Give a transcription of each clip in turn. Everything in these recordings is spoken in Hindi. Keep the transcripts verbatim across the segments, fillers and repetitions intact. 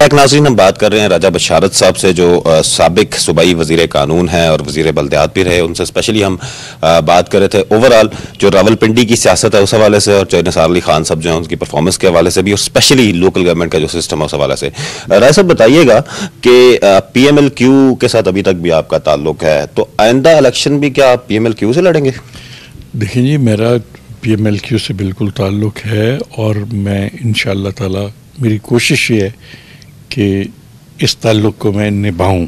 बैक नाज़रीन, हम बात कर रहे हैं राजा बशारत साहब से जो साबिक सूबाई वज़ीर कानून हैं और वज़ीर बल्दियात भी रहे। उनसे स्पेशली हम आ, बात कर रहे थे ओवरऑल जो रावलपिंडी की सियासत है उस हवाले से, और जो निसार अली खान साहब जो हैं उनकी परफॉर्मेंस के हवाले से भी, और स्पेशली लोकल गवर्नमेंट का जो सिस्टम है उस हवाले से। राय साहब बताइएगा कि पी एम एल क्यू के साथ अभी तक भी आपका ताल्लुक है, तो आइंदा इलेक्शन भी क्या आप पी एम एल क्यू से लड़ेंगे? देखिए जी, मेरा पी एम एल क्यू से बिल्कुल ताल्लुक है और मैं इंशाअल्लाह ताला मेरी कोशिश ये है कि इस ताल्लुक को मैं निभाऊं।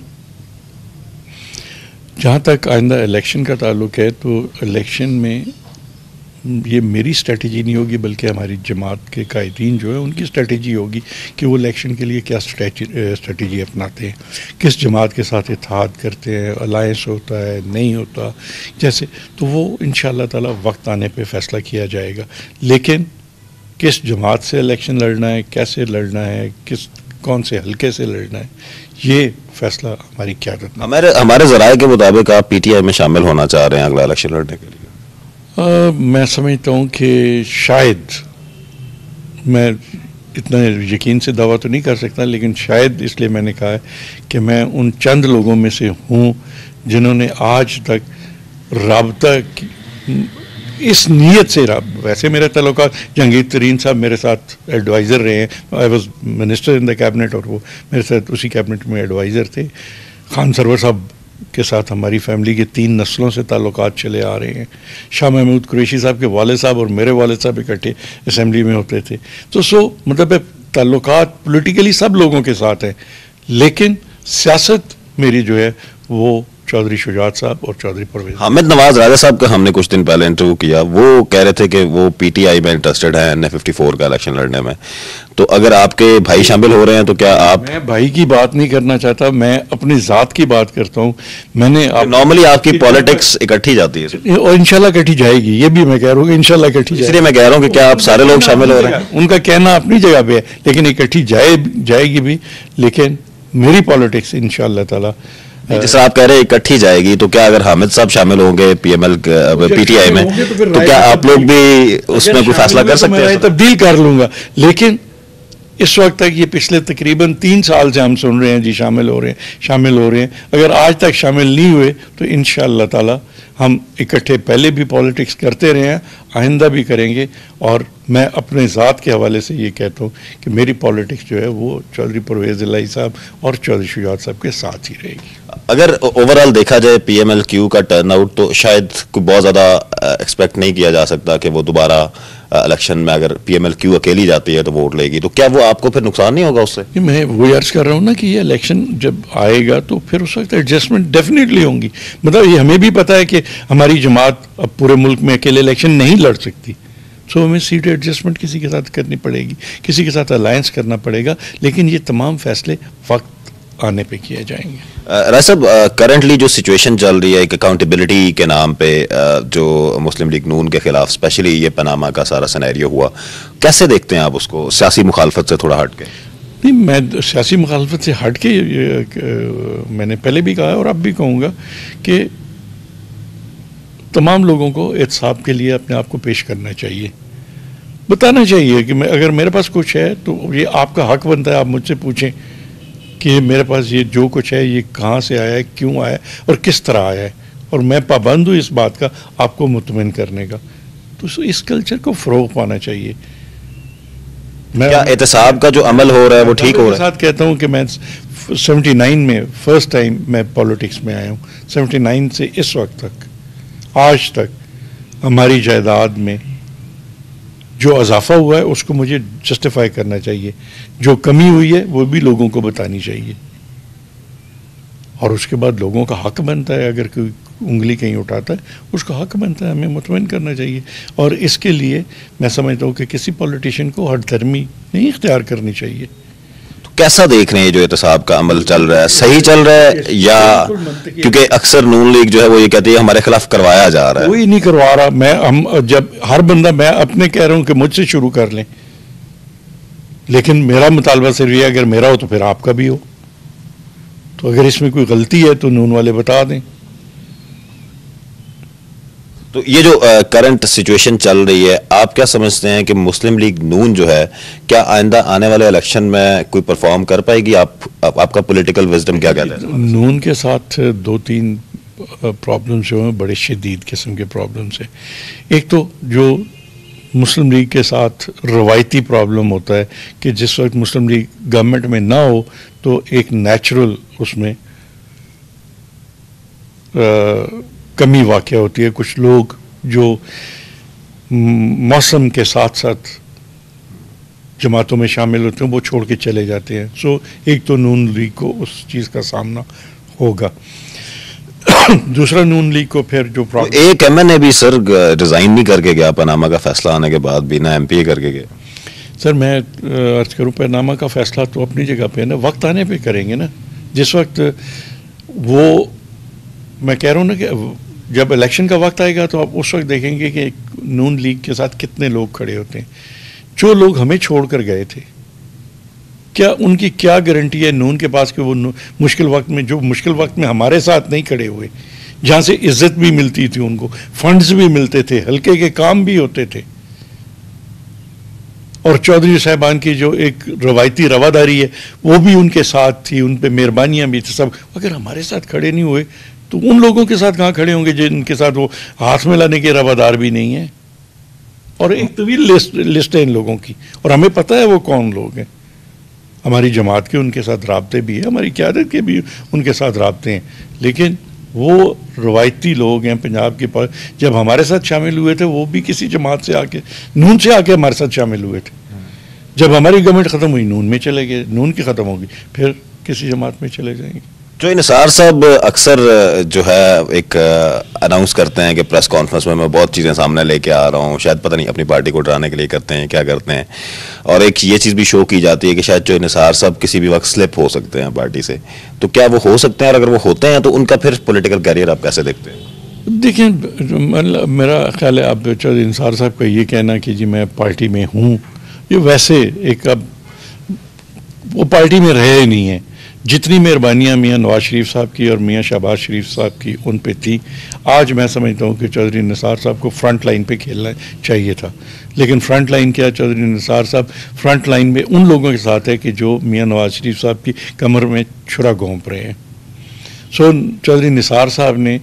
जहाँ तक आइंदा इलेक्शन का ताल्लुक है तो इलेक्शन में ये मेरी स्ट्रेटजी नहीं होगी, बल्कि हमारी जमात के कायदीन जो है उनकी स्ट्रेटजी होगी कि वो इलेक्शन के लिए क्या स्ट्रेटजी अपनाते हैं, किस जमात के साथ इत्तेहाद करते हैं, अलायंस होता है नहीं होता, जैसे तो वो इंशाअल्लाह ताला वक्त आने पे फैसला किया जाएगा। लेकिन किस जमात से इलेक्शन लड़ना है, कैसे लड़ना है, किस कौन से हल्के से लड़ना है, ये फैसला हमारी क़यादत में। हमारे हमारे ज़राए के मुताबिक आप पी टी आई में शामिल होना चाह रहे हैं अगला इलेक्शन लड़ने के लिए। आ, मैं समझता हूँ कि शायद, मैं इतना यकीन से दावा तो नहीं कर सकता, लेकिन शायद इसलिए मैंने कहा है कि मैं उन चंद लोगों में से हूँ जिन्होंने आज तक राबता इस नीयत से रहा। वैसे मेरे ताल्लुकात जहांगीर तरीन साहब मेरे साथ एडवाइज़र रहे हैं, I was minister in the cabinet और वो मेरे साथ उसी कैबिनेट में एडवाइज़र थे। खान सरवर साहब के साथ हमारी फैमिली के तीन नस्लों से ताल्लुकात चले आ रहे हैं। शाह महमूद कुरैशी साहब के वालिद साहब और मेरे वालिद साहब इकट्ठे असम्बली में होते थे। तो सो मतलब ताल्लुकात पॉलिटिकली सब लोगों के साथ है, लेकिन सियासत मेरी जो है वो चौधरी शुजात साहब और चौधरी परवेज। हामिद नवाज राजा साहब का हमने कुछ दिन पहले इंटरव्यू किया, वो कह रहे थे कि वो पी टी आई में इंटरेस्टेड है एन ए फिफ्टी फोर का इलेक्शन लड़ने में। तो अगर आपके भाई शामिल हो रहे हैं तो क्या आप? मैं भाई की बात नहीं करना चाहता, मैं अपनी ज़ात की बात करता हूँ। मैंने आप, नॉर्मली आपकी पॉलिटिक्स इकट्ठी जाती है और इंशाल्लाह इकट्ठी जाएगी, ये भी मैं कह रहा हूँ इंशाल्लाह इकट्ठी जाएगी। इसलिए मैं कह रहा हूँ कि क्या आप सारे लोग शामिल हो रहे हैं? उनका कहना अपनी जगह पे है, लेकिन इकट्ठी जाए जाएगी भी। लेकिन मेरी पॉलिटिक्स इंशाल्लाह ताला, जैसे आप कह रहे हैं इकट्ठी जाएगी, तो क्या अगर हामिद साहब शामिल होंगे पीएमएल पी टी आई में तो क्या आप लोग भी उसमें कोई फैसला कर सकते हैं? तब्दील कर लूंगा, लेकिन इस वक्त तक ये पिछले तकरीबन तीन साल से हम सुन रहे हैं जी शामिल हो रहे हैं शामिल हो रहे हैं। अगर आज तक शामिल नहीं हुए तो इंशाअल्लाह ताला हम इकट्ठे पहले भी पॉलिटिक्स करते रहे हैं, आइंदा भी करेंगे। और मैं अपने ज़ात के हवाले से ये कहता हूँ कि मेरी पॉलिटिक्स जो है वो चौधरी परवेज़ इलाही साहब और चौधरी शुजात साहब के साथ ही रहेगी। अगर ओवरऑल देखा जाए पी एम एल क्यू का टर्नआउट, तो शायद कोई बहुत ज़्यादा एक्सपेक्ट नहीं किया जा सकता कि वो दोबारा इलेक्शन में अगर पी एम एल क्यू अकेली जाती है तो वोट लेगी, तो क्या वो आपको फिर नुकसान नहीं होगा उससे? मैं वो अर्ज कर रहा हूँ ना कि ये इलेक्शन जब आएगा तो फिर उस वक्त एडजस्टमेंट डेफिनेटली होंगी। मतलब ये हमें भी पता है कि हमारी जमात अब पूरे मुल्क में अकेले इलेक्शन नहीं लड़ सकती, सो हमें सीट एडजस्टमेंट किसी के साथ करनी पड़ेगी, किसी के साथ अलायंस करना पड़ेगा, लेकिन ये तमाम फैसले वक्त आने पे किए जाएंगे। राय साहब, करंटली जो सिचुएशन चल रही है एक अकाउंटेबिलिटी के नाम पे, जो मुस्लिम लीग नून के खिलाफ स्पेशली ये पनामा का सारा सिनेरियो हुआ, कैसे देखते हैं आप उसको सियासी मुखालफत से थोड़ा हट के? नहीं, मैं सियासी मुखालफत से हट के मैंने पहले भी कहा और अब भी कहूँगा कि तमाम लोगों को एहतसाब के लिए अपने आप को पेश करना चाहिए, बताना चाहिए कि मैं अगर मेरे पास कुछ है तो ये आपका हक बनता है, आप मुझसे पूछें कि मेरे पास ये जो कुछ है ये कहाँ से आया है, क्यों आया है और किस तरह आया है, और मैं पाबंद हूँ इस बात का आपको मुतमिन करने का। तो इस कल्चर को फ़रोग़ पाना चाहिए। मैं क्या एहतसाब का जो अमल हो रहा है वो ठीक हो रहा है? साथ कहता हूँ कि मैं सेवेंटी नाइन में फर्स्ट टाइम मैं पॉलिटिक्स में आया हूँ। सेवेंटी नाइन से इस वक्त तक आज तक हमारी जायदाद में जो इजाफा हुआ है उसको मुझे जस्टिफाई करना चाहिए, जो कमी हुई है वो भी लोगों को बतानी चाहिए, और उसके बाद लोगों का हक बनता है अगर कोई उंगली कहीं उठाता है उसका हक बनता है हमें मुतमईन करना चाहिए। और इसके लिए मैं समझता हूँ कि किसी पॉलिटिशियन को हठधर्मी नहीं इख्तियार करनी चाहिए। कैसा देख रहे हैं जो एहतसाब का अमल चल रहा है, सही चल रहा है या? क्योंकि अक्सर नून लीग जो है वो ये कहती है हमारे खिलाफ करवाया जा रहा है। कोई नहीं करवा रहा। मैं हम जब हर बंदा, मैं अपने कह रहा हूँ कि मुझसे शुरू कर लें, लेकिन मेरा मुतालबा सिर्फ ये, अगर मेरा हो तो फिर आपका भी हो। तो अगर इसमें कोई गलती है तो नून वाले बता दें। तो ये जो करंट सिचुएशन चल रही है, आप क्या समझते हैं कि मुस्लिम लीग नून जो है क्या आइंदा आने वाले इलेक्शन में कोई परफॉर्म कर पाएगी? आप, आप आपका पॉलिटिकल विजडम क्या कहता है? नून के साथ दो तीन प्रॉब्लम्स जो हैं बड़े शदीद किस्म के प्रॉब्लम्स हैं। एक तो जो मुस्लिम लीग के साथ रवायती प्रॉब्लम होता है कि जिस वक्त मुस्लिम लीग गवर्नमेंट में ना हो तो एक नेचुरल उसमें आ, कमी वाक़या होती है। कुछ लोग जो मौसम के साथ साथ जमातों में शामिल होते हैं वो छोड़ के चले जाते हैं। सो एक तो नून लीग को उस चीज़ का सामना होगा। दूसरा, नून लीग को फिर जो प्रॉब्लम, एक एम एन ए भी सर रिजाइन नहीं करके गया पनामा का फैसला आने के बाद भी, ना एम पी ए करके गया। सर मैं अर्ज करूँ, पनामा का फैसला तो अपनी जगह पे है ना, वक्त आने पे करेंगे ना। जिस वक्त वो, मैं कह रहा हूँ ना कि जब इलेक्शन का वक्त आएगा तो आप उस वक्त देखेंगे कि नून लीग के साथ कितने लोग खड़े होते हैं। जो लोग हमें छोड़कर गए थे, क्या उनकी क्या गारंटी है नून के पास कि वो मुश्किल वक्त में, जो मुश्किल वक्त में हमारे साथ नहीं खड़े हुए, जहाँ से इज्जत भी मिलती थी उनको, फंड्स भी मिलते थे, हल्के के काम भी होते थे, और चौधरी साहबान की जो एक रवायती रवादारी है वो भी उनके साथ थी, उन पे मेहरबानियाँ भी थी सब। अगर हमारे साथ खड़े नहीं हुए तो उन लोगों के साथ कहाँ खड़े होंगे जिनके साथ वो हाथ में लाने के रवादार भी नहीं है। और एक तवील लिस्ट लिस्ट है इन लोगों की, और हमें पता है वो कौन लोग हैं। हमारी जमात के उनके साथ राब्ते भी है, हमारी क़यादत के भी उनके साथ राब्ते हैं, लेकिन वो रवायती लोग हैं पंजाब के पास। जब हमारे साथ शामिल हुए थे वो भी किसी जमात से आके, नून से आके हमारे साथ शामिल हुए थे। जब हमारी गवर्नमेंट ख़त्म हुई नून में चले गए, नून की ख़त्म होगी फिर किसी जमात में चले जाएंगे। जो निसार साहब अक्सर जो है एक अनाउंस करते हैं कि प्रेस कॉन्फ्रेंस में मैं बहुत चीज़ें सामने लेके आ रहा हूँ, शायद पता नहीं अपनी पार्टी को डराने के लिए करते हैं क्या करते हैं, और एक ये चीज़ भी शो की जाती है कि शायद जो निसार साहब किसी भी वक्त स्लिप हो सकते हैं पार्टी से। तो क्या वो हो सकते हैं, और अगर वो होते हैं तो उनका फिर पॉलिटिकल कैरियर आप कैसे देखते हैं? देखिए, मतलब मेरा ख्याल है अब चौधरी निसार साहब का ये कहना कि जी मैं पार्टी में हूँ, ये वैसे एक, अब वो पार्टी में रहे ही नहीं है। जितनी मेहरबानियाँ मियाँ नवाज शरीफ साहब की और मियाँ शहबाज शरीफ साहब की उन पे थी, आज मैं समझता हूँ कि चौधरी निसार साहब को फ्रंट लाइन पे खेलना चाहिए था। लेकिन फ्रंट लाइन क्या, चौधरी निसार साहब फ्रंट लाइन में उन लोगों के साथ है कि जो मियाँ नवाज शरीफ साहब की कमर में छुरा घोंप रहे हैं। सो चौधरी निसार साहब ने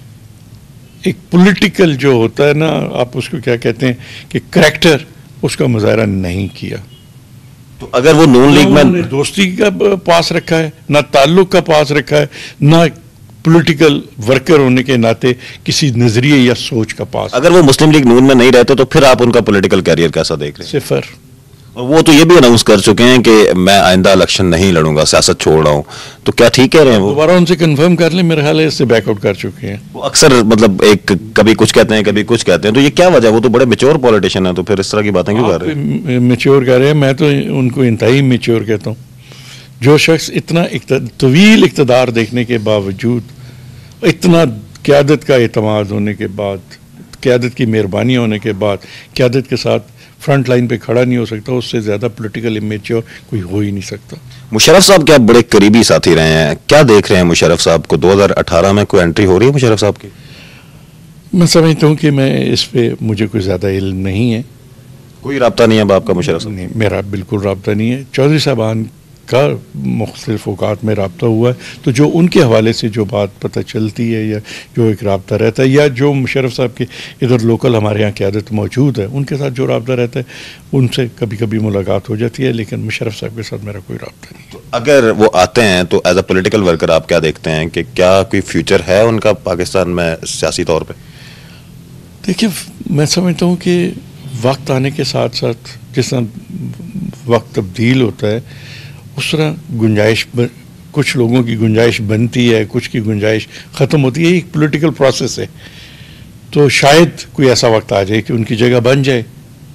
एक पॉलिटिकल जो होता है ना, आप उसको क्या कहते हैं कि करैक्टर, उसका मुजाहरा नहीं किया। तो अगर वो नून लीग में दोस्ती का पास रखा है, ना ताल्लुक का पास रखा है, ना पॉलिटिकल वर्कर होने के नाते किसी नजरिए या सोच का पास। अगर वो मुस्लिम लीग नून में नहीं रहते तो फिर आप उनका पॉलिटिकल कैरियर कैसा देख रहे हैं? सिफर। और वो तो ये भी अनाउंस कर चुके हैं कि मैं आइंदा इलेक्शन नहीं लड़ूंगा, सियासत छोड़ रहा हूँ। तो क्या ठीक कह रहे हैं वो? दोबारा उनसे कंफर्म कर लें, मेरे ख्याल है इससे बैकआउट कर चुके हैं वो। अक्सर मतलब एक कभी कुछ कहते हैं कभी कुछ कहते हैं, तो ये क्या वजह? वो तो बड़े मेच्योर पॉलिटिशियन है, तो फिर इस तरह की बातें क्यों कर रहे हैं? मेच्योर कर रहे हैं, मैं तो उनको इंतहाई मेच्योर कहता हूँ। जो शख्स इतना तवील इक़्तिदार देखने के बावजूद, इतना क़यादत का एतमाद होने के बाद, क़यादत की मेहरबानी होने के बाद क़यादत के साथ फ्रंट लाइन पे खड़ा नहीं हो सकता, उससे ज़्यादा पॉलिटिकल इमेच्योर कोई हो ही नहीं सकता। मुशर्रफ साहब क्या बड़े करीबी साथी रहे हैं, क्या देख रहे हैं मुशर्रफ साहब को? दो हज़ार अठारह में कोई एंट्री हो रही है मुशर्रफ साहब की? मैं समझता हूँ कि मैं इस पे मुझे कोई ज़्यादा इल्म नहीं है। कोई राब्ता नहीं है आपका मुशर्रफ साहब? नहीं, मेरा बिल्कुल राब्ता नहीं है। चौधरी साहबान का मुख्तलिफ औकात में राब्ता हुआ है, तो जो उनके हवाले से जो बात पता चलती है या जो एक राब्ता रहता है, या जो मुशर्रफ साहब के इधर लोकल हमारे यहाँ क़यादत मौजूद है उनके साथ जो राब्ता रहता है, उनसे कभी कभी मुलाकात हो जाती है, लेकिन मुशर्रफ साहब के साथ मेरा कोई राब्ता नहीं। तो अगर वो आते हैं तो एज अ पोलिटिकल वर्कर आप क्या देखते हैं कि क्या कोई फ्यूचर है उनका पाकिस्तान में सियासी तौर पर? देखिए, मैं समझता हूँ कि वक्त आने के साथ साथ जिस तरह वक्त तब्दील होता है उस तरह गुंजाइश, कुछ लोगों की गुंजाइश बनती है, कुछ की गुंजाइश ख़त्म होती है। एक पॉलिटिकल प्रोसेस है, तो शायद कोई ऐसा वक्त आ जाए कि उनकी जगह बन जाए,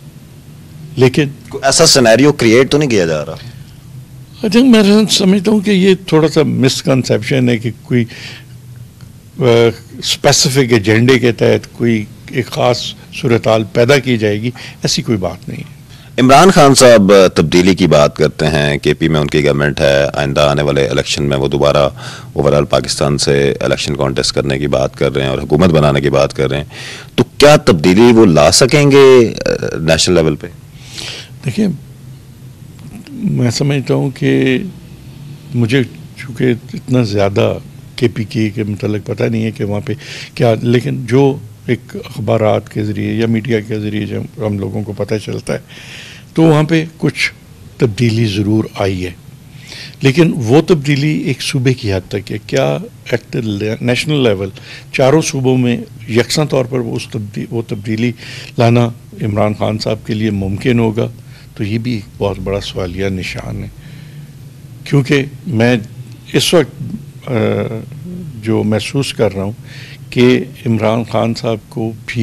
लेकिन ऐसा सिनेरियो क्रिएट तो नहीं किया जा रहा? आई थिंक मैं समझता हूँ कि ये थोड़ा सा मिसकंसेप्शन है कि कोई स्पेसिफिक एजेंडे के तहत कोई एक ख़ास सूरत हाल पैदा की जाएगी, ऐसी कोई बात नहीं है। इमरान खान साहब तब्दीली की बात करते हैं, के पी में उनकी गवर्नमेंट है, आइंदा आने वाले इलेक्शन में वो दोबारा ओवरऑल पाकिस्तान से इलेक्शन कॉन्टेस्ट करने की बात कर रहे हैं और हुकूमत बनाने की बात कर रहे हैं, तो क्या तब्दीली वो ला सकेंगे नेशनल लेवल पे? देखिए, मैं समझता हूँ कि मुझे चूँकि इतना ज़्यादा के पी की के मतलब पता नहीं है कि वहाँ पे क्या, लेकिन जो एक अखबारात के ज़रिए या मीडिया के ज़रिए जब हम लोगों को पता चलता है तो वहाँ पे कुछ तब्दीली ज़रूर आई है, लेकिन वो तब्दीली एक सूबे की हद तक है। क्या एट नेशनल लेवल चारों सूबों में यकसा तौर पर वो उस तब्दी वो तब्दीली लाना इमरान खान साहब के लिए मुमकिन होगा? तो ये भी एक बहुत बड़ा सवालिया निशान है, क्योंकि मैं इस वक्त जो महसूस कर रहा हूँ कि इमरान खान साहब को भी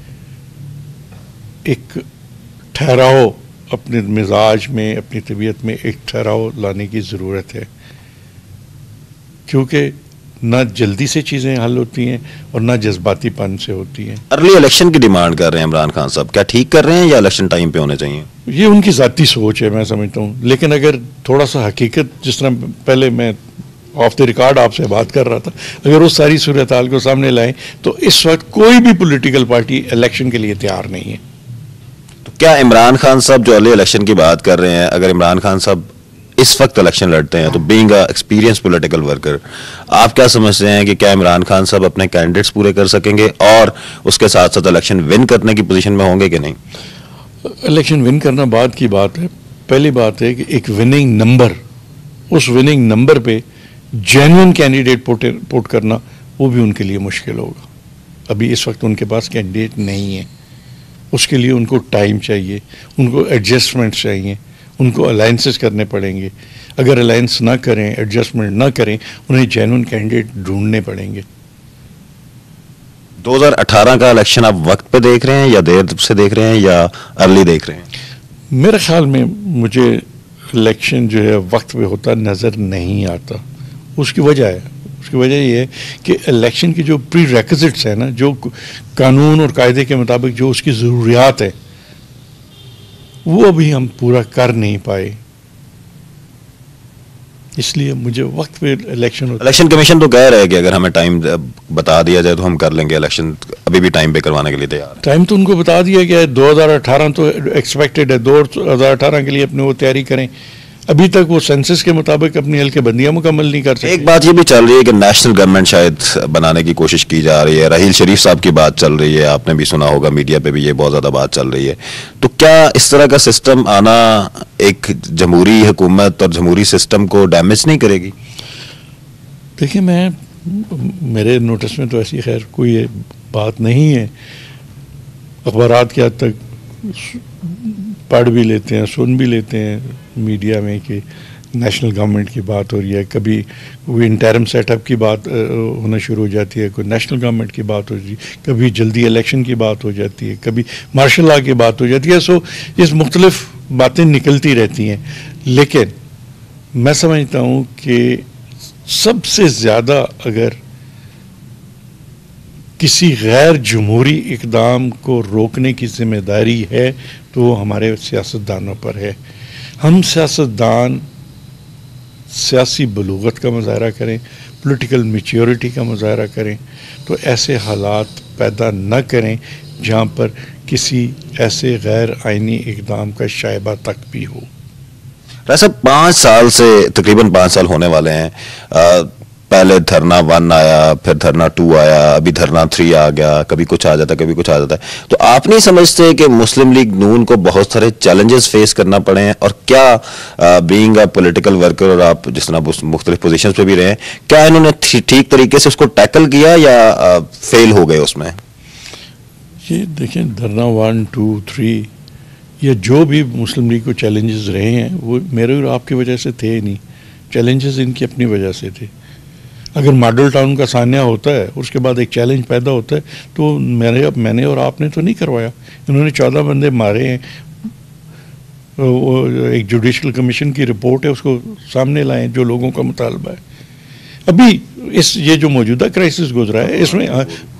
एक ठहराव अपने मिजाज में, अपनी तबीयत में एक ठहराव लाने की ज़रूरत है, क्योंकि ना जल्दी से चीज़ें हल होती हैं और ना जज्बातीपन से होती हैं। अर्ली इलेक्शन की डिमांड कर रहे हैं इमरान खान साहब, क्या ठीक कर रहे हैं या इलेक्शन टाइम पे होने चाहिए? ये उनकी ज़ाती सोच है, मैं समझता हूँ, लेकिन अगर थोड़ा सा हकीकत, जिस तरह पहले मैं ऑफ द रिकॉर्ड आपसे बात कर रहा था, अगर उस सारी सूरत हाल को सामने लाएं तो इस वक्त कोई भी पॉलिटिकल पार्टी इलेक्शन के लिए तैयार नहीं है। तो क्या इमरान खान साहब जो अर्ली इलेक्शन की बात कर रहे हैं, अगर इमरान खान साहब इस वक्त इलेक्शन लड़ते हैं तो being a experience political worker, आप क्या समझते हैं कि क्या इमरान खान साहब अपने कैंडिडेट्स पूरे कर सकेंगे और उसके साथ साथ इलेक्शन विन करने की पोजीशन में होंगे कि नहीं? इलेक्शन विन करना बाद की बात है। पहली बात है कि एक विनिंग नंबर, उस विनिंग नंबर पे जेन्युइन कैंडिडेट पुट करना वो भी उनके लिए मुश्किल होगा। अभी इस वक्त उनके पास कैंडिडेट नहीं है, उसके लिए उनको टाइम चाहिए, उनको एडजस्टमेंट चाहिए, उनको अलायंसेस करने पड़ेंगे। अगर अलायंस ना करें, एडजस्टमेंट ना करें, उन्हें जेन्युइन कैंडिडेट ढूंढने पड़ेंगे। दो हज़ार अठारह का इलेक्शन आप वक्त पे देख रहे हैं या देर से देख रहे हैं या अर्ली देख रहे हैं? मेरे ख्याल में मुझे इलेक्शन जो है वक्त पे होता नज़र नहीं आता। उसकी वजह है उसकी वजह ये है कि इलेक्शन की जो प्री रेक्विजिट्स है ना, जो कानून और कायदे के मुताबिक जो उसकी ज़रूरियात है, वो अभी हम पूरा कर नहीं पाए, इसलिए मुझे वक्त पे इलेक्शन होता। इलेक्शन कमीशन तो कह रहा है कि अगर हमें टाइम बता दिया जाए तो हम कर लेंगे इलेक्शन, अभी भी टाइम पे करवाने के लिए तैयार। टाइम तो उनको बता दिया गया है, दो हज़ार अठारह तो एक्सपेक्टेड है, दो हज़ार अठारह के लिए अपने वो तैयारी करें। अभी तक वो सेंसस के मुताबिक अपनी हल्के बंदियां मुकम्मल नहीं कर सकते। एक बात ये भी चल रही है कि नेशनल गवर्नमेंट शायद बनाने की कोशिश की जा रही है, राहील शरीफ साहब की बात चल रही है, आपने भी सुना होगा, मीडिया पे भी ये बहुत ज़्यादा बात चल रही है। तो क्या इस तरह का सिस्टम आना एक जमहूरी हुकूमत और जमहूरी सिस्टम को डैमेज नहीं करेगी? देखिए, मैं मेरे नोटिस में तो ऐसी खैर कोई बात नहीं है। अखबारात के हद तक पढ़ भी लेते हैं, सुन भी लेते हैं मीडिया में कि नेशनल गवर्नमेंट की बात हो रही है, कभी कोई इंटरिम सेटअप की बात होना शुरू हो जाती है, कोई नेशनल गवर्नमेंट की बात हो रही है, कभी जल्दी इलेक्शन की बात हो जाती है, कभी मार्शल लॉ की बात हो जाती है। सो इस मुख्तलिफ बातें निकलती रहती हैं, लेकिन मैं समझता हूँ कि सबसे ज़्यादा अगर किसी गैर जमहूरी इक़दाम को रोकने की जिम्मेदारी है तो वो हमारे सियासतदानों पर है। हम सियासतदान सियासी बलूगत का मुजाहरा करें, पॉलिटिकल मैच्योरिटी का मुजाहरा करें, तो ऐसे हालात पैदा न करें जहाँ पर किसी ऐसे गैर आइनी इक़दाम का शायबा तक भी हो। वैसे पाँच साल से तकरीबन पाँच साल होने वाले हैं, आ, पहले धरना वन आया, फिर धरना टू आया, अभी धरना थ्री आ गया, कभी कुछ आ जाता कभी कुछ आ जाता है। तो आप नहीं समझते कि मुस्लिम लीग नून को बहुत सारे चैलेंजेस फेस करना पड़े हैं? और क्या बीइंग अ पॉलिटिकल वर्कर और आप जिस तरह मुख्तलिफ पोजीशन पे भी रहे हैं, क्या इन्होंने ठीक तरीके से उसको टैकल किया या आ, फेल हो गए उसमें? ये देखें, धरना वन टू थ्री या जो भी मुस्लिम लीग को चैलेंजेस रहे हैं वो मेरे और आपकी वजह से थे नहीं, चैलेंजेस इनकी अपनी वजह से थे। अगर मॉडल टाउन का सान्या होता है उसके बाद एक चैलेंज पैदा होता है तो मैंने मैंने और आपने तो नहीं करवाया। इन्होंने चौदह बंदे मारे हैं, वो एक जुडिशल कमीशन की रिपोर्ट है, उसको सामने लाएं जो लोगों का मुतालबा है। अभी इस ये जो मौजूदा क्राइसिस गुजरा है इसमें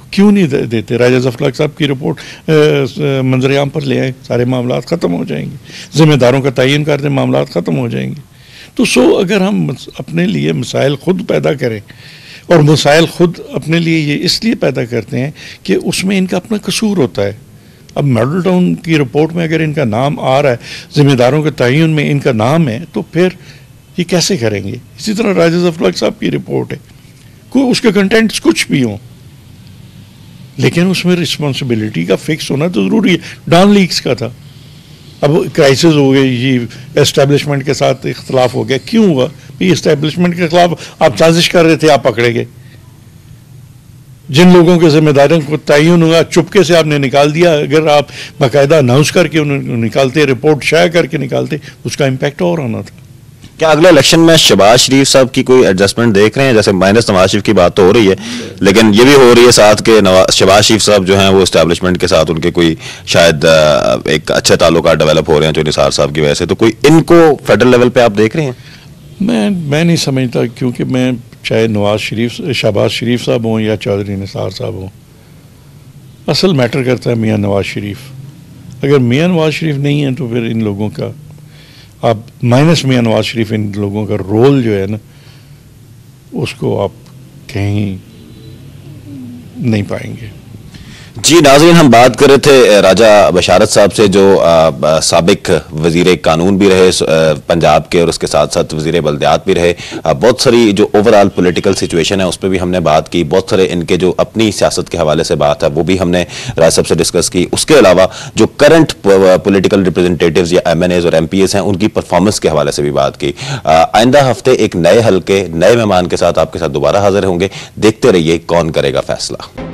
क्यों नहीं दे, देते? राजा ज़फ़र साहब की रिपोर्ट मंजर-ए-आम पर ले आए, सारे मामला ख़त्म हो जाएंगे, ज़िम्मेदारों का तयन कर दें, मामला ख़त्म हो जाएंगे। तो सो अगर हम अपने लिए मसाइल ख़ुद पैदा करें, और मसाइल ख़ुद अपने लिए ये इसलिए पैदा करते हैं कि उसमें इनका अपना कसूर होता है। अब मॉडल टाउन की रिपोर्ट में अगर इनका नाम आ रहा है, ज़िम्मेदारों के तयन में इनका नाम है, तो फिर ये कैसे करेंगे? इसी तरह राजा ज़फ़र साहब की रिपोर्ट है, कोई उसके कंटेंट्स कुछ भी हों, लेकिन उसमें रिस्पॉन्सिबिलिटी का फिक्स होना तो ज़रूरी है। डॉन लीक्स का था, अब क्राइसिस हो गई, ये एस्टेब्लिशमेंट के साथ इख्तलाफ हो गया, क्यों हुआ? इस्टेब्लिशमेंट के खिलाफ आप साजिश कर रहे थे, आप पकड़े गए। जिन लोगों के जिम्मेदारियों को तयन हुआ, चुपके से आपने निकाल दिया। अगर आप बाकायदा अनाउंस करके उन्हें निकालते, रिपोर्ट शाया करके निकालते, उसका इम्पैक्ट और आना था। क्या अगले इलेक्शन में शहबाज शरीफ साहब की कोई एडजस्टमेंट देख रहे हैं? जैसे माइनस नवाज शरीफ की बात तो हो रही है, लेकिन ये भी हो रही है साथ के शहबाज शरीफ साहब जो हैं वो इस्टेब्लिशमेंट के साथ उनके कोई शायद एक अच्छे ताल्लुकात डेवलप हो रहे हैं जो निसार साहब की वजह से, तो कोई इनको फेडरल लेवल पे आप देख रहे हैं? मैं मैं नहीं समझता, क्योंकि मैं चाहे नवाज शरीफ शहबाज शरीफ साहब हों या चौधरी निसार साहब हों, असल मैटर करता है मियाँ नवाज शरीफ। अगर मियाँ नवाज शरीफ नहीं है तो फिर इन लोगों का, आप माइनस मियाँ नवाज शरीफ, इन लोगों का रोल जो है ना, उसको आप कहीं नहीं पाएंगे। जी नाज़रीन, हम बात कर रहे थे राजा बशारत साहब से जो साबिक वज़ीर कानून भी रहे पंजाब के, और उसके साथ साथ वज़ीर बल्दियात भी रहे। आ, बहुत सारी जो ओवरऑल पॉलिटिकल सिचुएशन है उस पर भी हमने बात की, बहुत सारे इनके जो अपनी सियासत के हवाले से बात है वो भी हमने राजा साहब से डिस्कस की। उसके अलावा जो करंट पॉलिटिकल रिप्रेजेंटेटिव्स या एम एन एज और एम पी एस हैं उनकी परफॉर्मेंस के हवाले से भी बात की। आइंदा हफ्ते एक नए हल्के, नए मेहमान के साथ आपके साथ दोबारा हाजिर होंगे। देखते रहिए कौन करेगा फैसला।